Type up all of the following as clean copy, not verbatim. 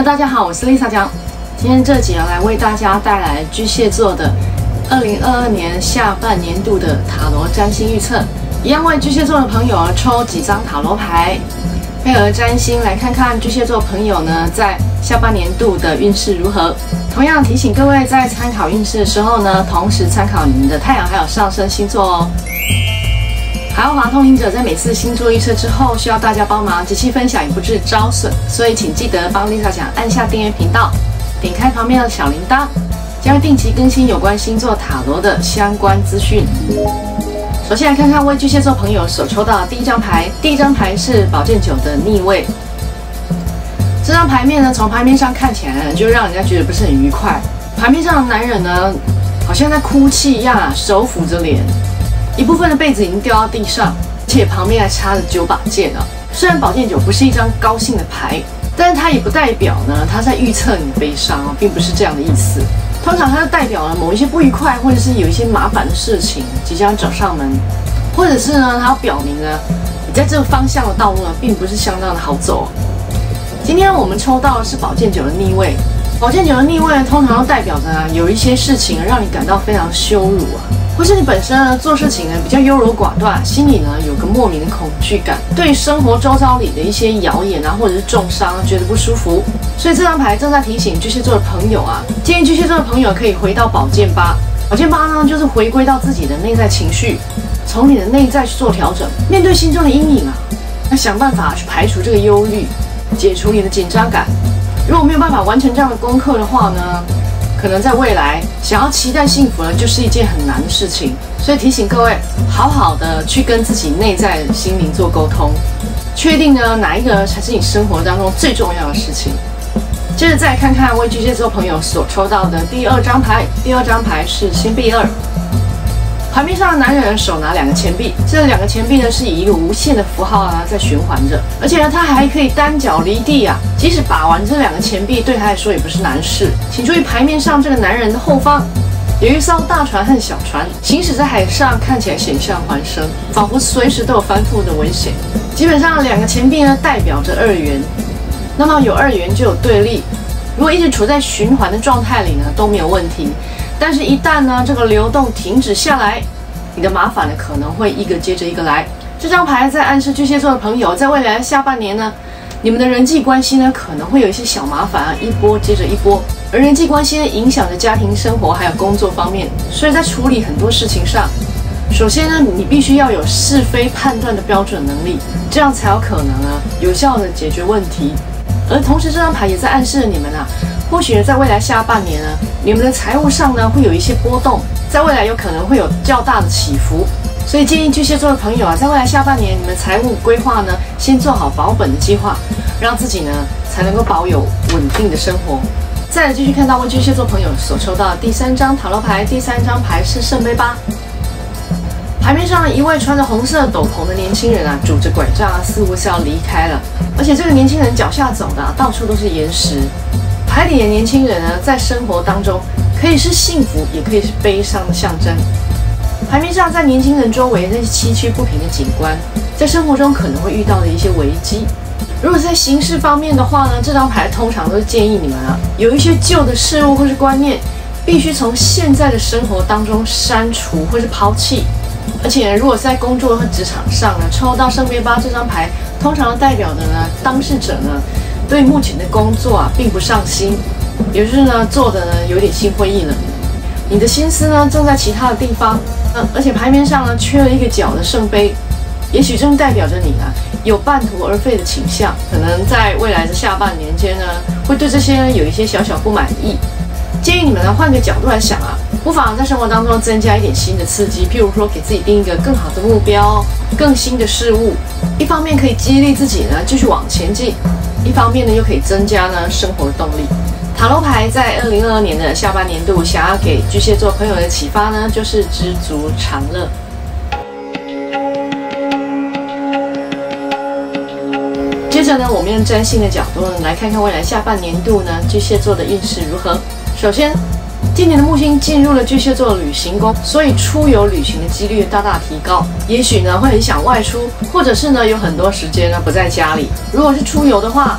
大家好，我是 Lisa 江。今天这集来为大家带来巨蟹座的2022年下半年度的塔罗占星预测，一样为巨蟹座的朋友抽几张塔罗牌，配合占星来看看巨蟹座朋友呢在下半年度的运势如何。同样提醒各位在参考运势的时候呢，同时参考你们的太阳还有上升星座哦。海奥华通灵者在每次星座预测之后，需要大家帮忙节气分享，也不致招损，所以请记得帮 Lisa 讲按下订阅频道，点开旁边的小铃铛，将会定期更新有关星座塔罗的相关资讯。首先来看看为巨蟹座朋友所抽到的第一张牌，第一张牌是宝剑9的逆位。这张牌面呢，从牌面上看起来呢，就让人家觉得不是很愉快。牌面上的男人呢，好像在哭泣一样，手抚着脸。一部分的被子已经掉到地上，而且旁边还插着9把剑啊。虽然宝剑9不是一张高兴的牌，但是它也不代表呢它在预测你的悲伤哦，并不是这样的意思。通常它就代表了某一些不愉快，或者是有一些麻烦的事情即将找上门，或者是呢它表明呢你在这个方向的道路呢并不是相当的好走。今天我们抽到的是宝剑9的逆位，宝剑9的逆位呢通常都代表着啊有一些事情让你感到非常羞辱啊。或是你本身呢做事情呢比较优柔寡断，心里呢有个莫名的恐惧感，对生活周遭里的一些谣言啊或者是重伤觉得不舒服，所以这张牌正在提醒巨蟹座的朋友啊，建议巨蟹座的朋友可以回到宝剑8。宝剑8呢就是回归到自己的内在情绪，从你的内在去做调整，面对心中的阴影啊，要想办法去排除这个忧虑，解除你的紧张感。如果没有办法完成这样的功课的话呢，可能在未来想要期待幸福呢，就是一件很难的事情。所以提醒各位，好好的去跟自己内在的心灵做沟通，确定呢哪一个才是你生活当中最重要的事情。接着再看看为巨蟹座朋友所抽到的第二张牌，第二张牌是星币2。牌面上的男人手拿2个钱币，这2个钱币呢是以一个无限的符号啊在循环着，而且呢他还可以单脚离地啊，即使把玩这2个钱币对他来说也不是难事。请注意牌面上这个男人的后方有一艘大船和小船行驶在海上，看起来险象环生，仿佛随时都有翻覆的危险。基本上2个钱币呢代表着2元，那么有2元就有对立，如果一直处在循环的状态里呢都没有问题，但是一旦呢这个流动停止下来，你的麻烦呢可能会一个接着一个来。这张牌在暗示巨蟹座的朋友，在未来的下半年呢，你们的人际关系呢可能会有一些小麻烦啊，一波接着一波，而人际关系呢影响着家庭生活还有工作方面，所以在处理很多事情上，首先呢你必须要有是非判断的标准能力，这样才有可能呢有效的解决问题。而同时这张牌也在暗示你们啊，或许在未来下半年呢，你们的财务上呢会有一些波动，在未来有可能会有较大的起伏，所以建议巨蟹座的朋友啊，在未来下半年你们财务规划呢，先做好保本的计划，让自己呢才能够保有稳定的生活。再来继续看到为巨蟹座朋友所抽到的第3张塔罗牌，第3张牌是圣杯8。牌面上一位穿着红色斗篷的年轻人啊，拄着拐杖啊，似乎是要离开了，而且这个年轻人脚下走的啊，到处都是岩石。牌里的年轻人呢，在生活当中可以是幸福，也可以是悲伤的象征。牌面上在年轻人周围那些崎岖不平的景观，在生活中可能会遇到的一些危机。如果在形式方面的话呢，这张牌通常都是建议你们啊，有一些旧的事物或是观念，必须从现在的生活当中删除或是抛弃。而且如果是在工作和职场上呢，抽到圣杯8这张牌，通常代表的呢，当事者呢对目前的工作啊并不上心，也就是呢做的呢有点心灰意冷，你的心思呢正在其他的地方，而且牌面上呢缺了一个角的圣杯，也许正代表着你呢有半途而废的倾向，可能在未来的下半年间呢会对这些有一些小小不满意。建议你们呢换个角度来想啊，不妨在生活当中增加一点新的刺激，譬如说给自己定一个更好的目标，更新的事物，一方面可以激励自己呢继续往前进，一方面呢又可以增加呢生活的动力。塔罗牌在2022年的下半年度想要给巨蟹座朋友的启发呢，就是知足常乐。接着呢，我们用占星的角度呢来看看未来下半年度呢巨蟹座的运势如何。首先，今年的木星进入了巨蟹座的旅行宫，所以出游旅行的几率大大提高。也许呢会很想外出，或者是呢有很多时间呢不在家里。如果是出游的话，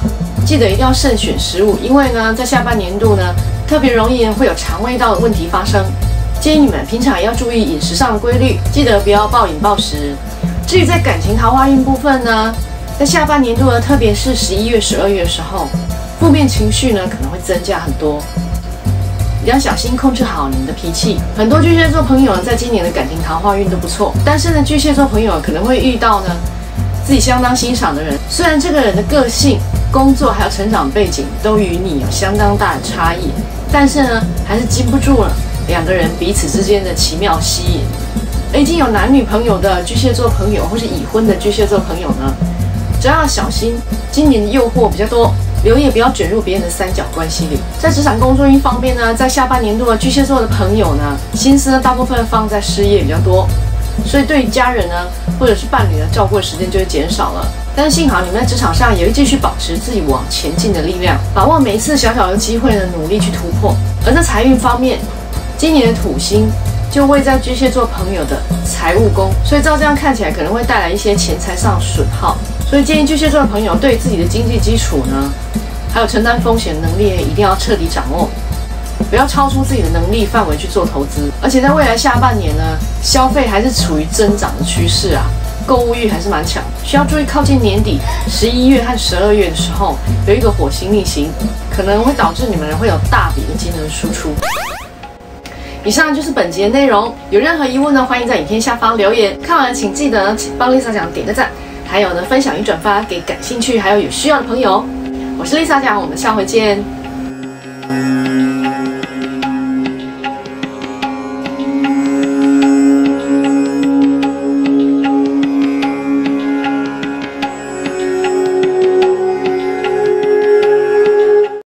记得一定要慎选食物，因为呢，在下半年度呢，特别容易会有肠胃道的问题发生。建议你们平常也要注意饮食上的规律，记得不要暴饮暴食。至于在感情桃花运部分呢，在下半年度呢，特别是11月、12月的时候，负面情绪呢可能会增加很多，一定要小心控制好你们的脾气。很多巨蟹座朋友呢，在今年的感情桃花运都不错，但是呢，巨蟹座朋友可能会遇到呢自己相当欣赏的人，虽然这个人的个性、工作还有成长背景都与你有相当大的差异，但是呢，还是禁不住了两个人彼此之间的奇妙吸引。已经有男女朋友的巨蟹座朋友，或是已婚的巨蟹座朋友呢，只要小心，今年的诱惑比较多，留意不要卷入别人的三角关系里。在职场工作运方面呢，在下半年度的巨蟹座的朋友呢，心思呢大部分放在事业比较多，所以对于家人呢或者是伴侣的照顾的时间就会减少了。但是幸好你们在职场上也会继续保持自己往前进的力量，把握每一次小小的机会呢，努力去突破。而在财运方面，今年的土星就位在巨蟹座朋友的财务宫，所以照这样看起来可能会带来一些钱财上的损耗，所以建议巨蟹座的朋友对自己的经济基础呢，还有承担风险能力一定要彻底掌握，不要超出自己的能力范围去做投资。而且在未来下半年呢，消费还是处于增长的趋势啊，购物欲还是蛮强，需要注意靠近年底11月和12月的时候有一个火星逆行，可能会导致你们会有大笔的金额输出。以上就是本集的内容，有任何疑问呢，欢迎在影片下方留言。看完了请记得帮 Lisa 讲点个赞，还有呢分享与转发给感兴趣还有需要的朋友。我是 Lisa 讲，我们下回见。